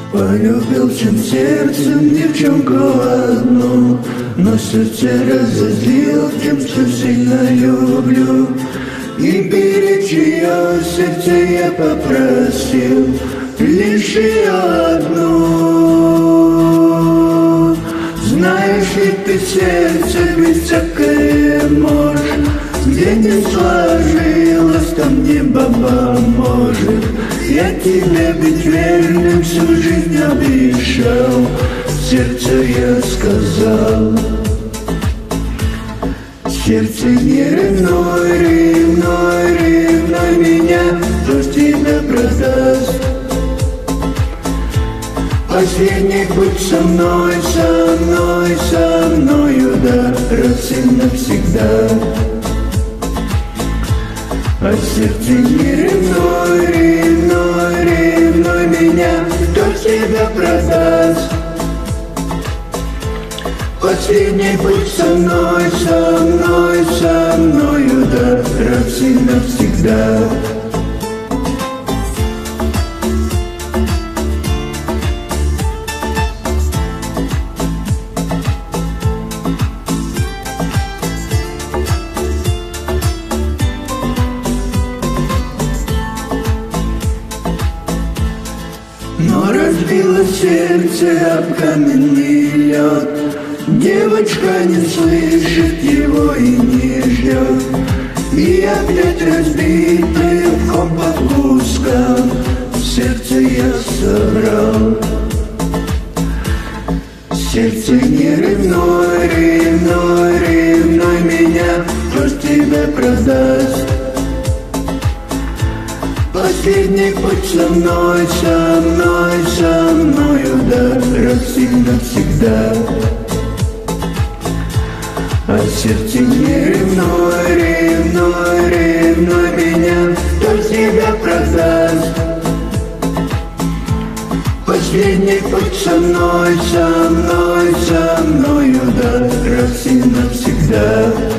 Полюбил всем сердцем девчонку одну, но сердце разозлил тем, что сильно люблю. И беречь ее сердце я попросил лишь ее одну. Знаешь ли ты, сердце ведь всякое может, где не сложилось, там небо поможет. Я тебе ведь верным всю жизнь обещал, сердце я сказал. Сердце не ревной, ревной, ревной меня, кто ж тебя продаст? Последний путь со мной, со мной, со мною, да, раз и навсегда. А сердце не ревной, ревной, ревной меня, кто тебя продаст? Последний путь со мной, со мной, со мною, да, раз и навсегда. Но разбило сердце об каменный лед, девочка не слышит его и не ждет. И опять разбитый в ком по кускам, сердце я собрал. Сердце не ревной, ревной, ревной меня, кто ж тебя продаст? Последний путь со мной, со мной, со мною, да, раз и навсегда. А сердце не ревной, ревной, ревной меня, кто тебя продаст? Последний путь со мной, со мной, со мною, да, раз и навсегда.